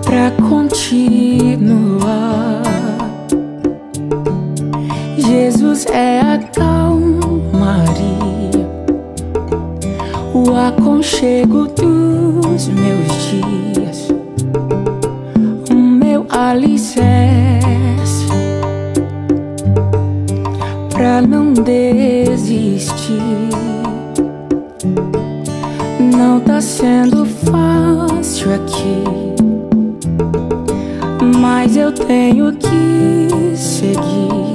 pra continuar. Jesus é a calmaria, o aconchego dos meus dias, o meu alicerce pra não desistir. Não tá sendo fácil aqui, mas eu tenho que seguir.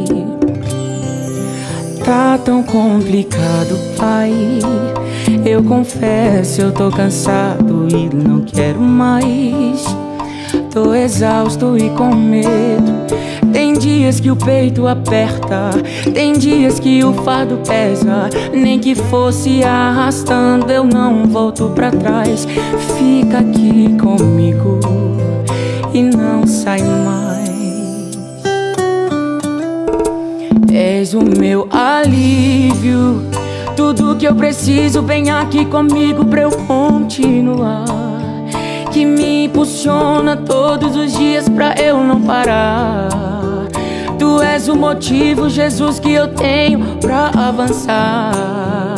Tá tão complicado, pai, eu confesso, eu tô cansado e não quero mais. Tô exausto e com medo. Tem dias que o peito aperta, tem dias que o fardo pesa. Nem que fosse arrastando, eu não volto pra trás. Fica aqui comigo e não sai mais. És o meu alívio, tudo que eu preciso, vem aqui comigo pra eu continuar. Que me impulsiona todos os dias pra eu não parar. Tu és o motivo, Jesus, que eu tenho pra avançar.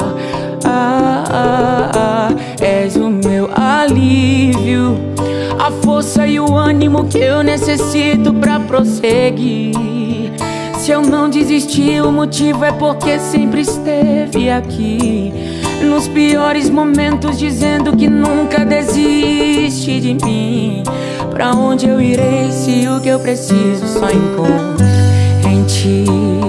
És o meu alívio, a força e o ânimo que eu necessito pra prosseguir. Se eu não desisti, o motivo é porque sempre esteve aqui. Nos piores momentos, dizendo que nunca desiste de mim. Pra onde eu irei se o que eu preciso só encontro em ti?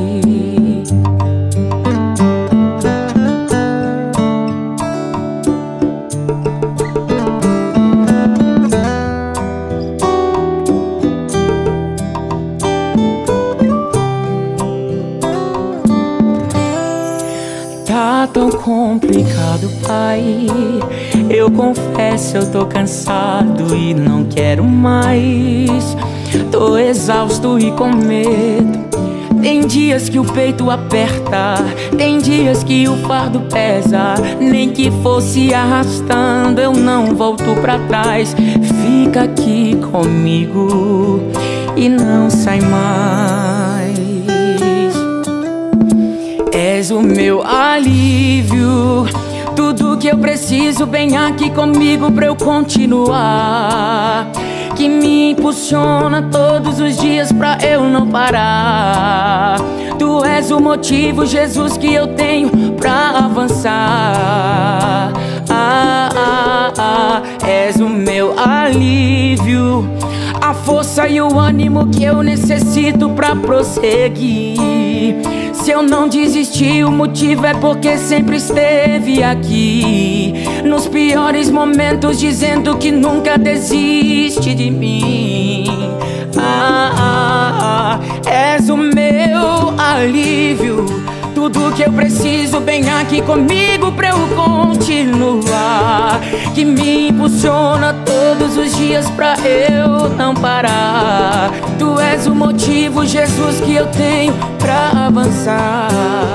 Tá tão complicado, pai, eu confesso, eu tô cansado e não quero mais. Tô exausto e com medo. Tem dias que o peito aperta, tem dias que o fardo pesa. Nem que fosse arrastando, eu não volto pra trás. Fica aqui comigo e não sai mais. És o meu alívio, tudo que eu preciso, vem aqui comigo pra eu continuar. Que me impulsiona todos os dias pra eu não parar. Tu és o motivo, Jesus, que eu tenho pra avançar. És o meu alívio, a força e o ânimo que eu necessito pra prosseguir. Se eu não desisti, o motivo é porque sempre esteve aqui. Nos piores momentos, dizendo que nunca desiste de mim. És o meu alívio, tudo que eu preciso, vem aqui comigo pra eu continuar. Que me impulsiona todos os dias pra eu não parar. Tu és o motivo, Jesus, que eu tenho pra avançar.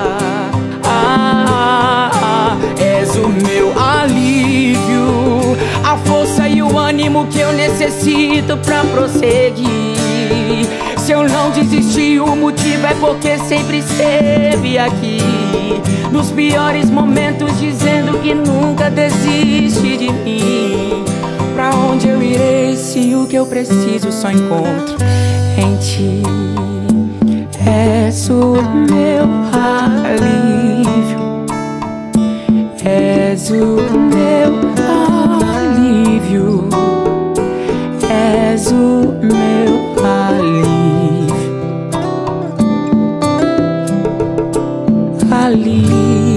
És o meu alívio, a força e o ânimo que eu necessito pra prosseguir. Se eu não desisti, o motivo é porque sempre esteve aqui. Nos piores momentos, dizendo que nunca desiste de mim. Pra onde eu irei se o que eu preciso só encontro em ti? És o meu alívio, és o meu alívio, és o meu alívio, alívio.